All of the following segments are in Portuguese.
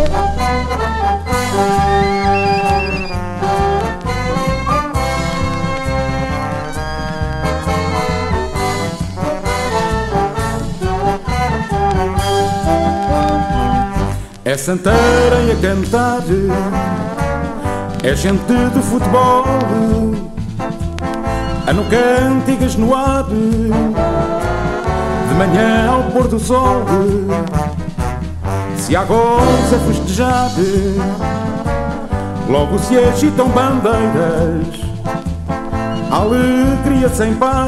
É Santarém a cantar, é gente de futebol, a no cântigas no ar, de manhã ao pôr do sol. Se há gols a festejar, logo se agitam bandeiras, alegria sem par.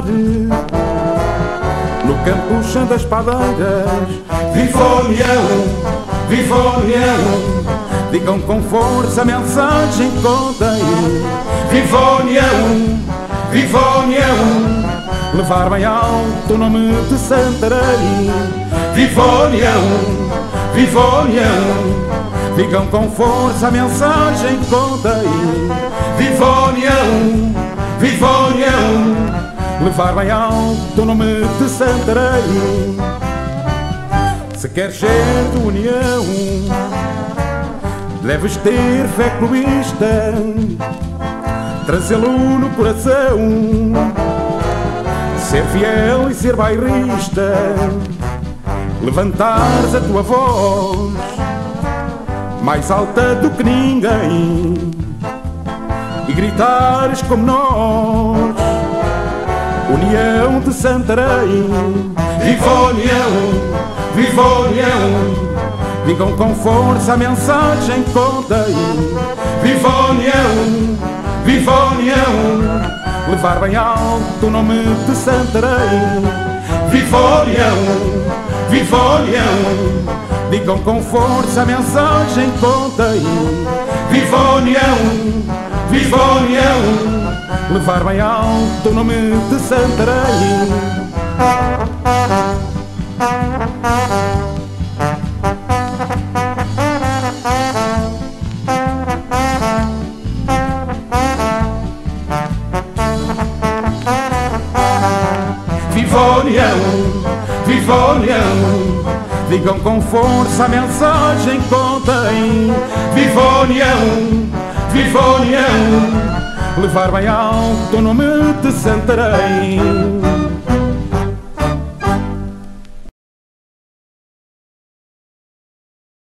No campo chão das padeiras, viva a União! Viva a União, digam com força a mensagem que contém. Viva a União, viva a União, levar bem alto o nome de Santarém. Viva a União, viva a União, digam com força a mensagem que contém. Viva a União, viva a União, levar bem alto o nome de Santarém. Se queres ser de união, deves ter fé clubista, trazê-lo no coração, ser fiel e ser bairrista, levantares a tua voz mais alta do que ninguém e gritares como nós: União de Santarém. Viva a União! Viva a União, digam com força a mensagem que contei. Viva a União, viva a União, levar bem alto o nome de Santarém. Viva a União, viva a União, digam com força a mensagem que contei. Viva a União, viva a União, levar bem alto o nome de Santarém. Viva a União, viva a União, digam com força a mensagem que contém. Viva a União, viva a União, levar bem alto o nome de Santarém.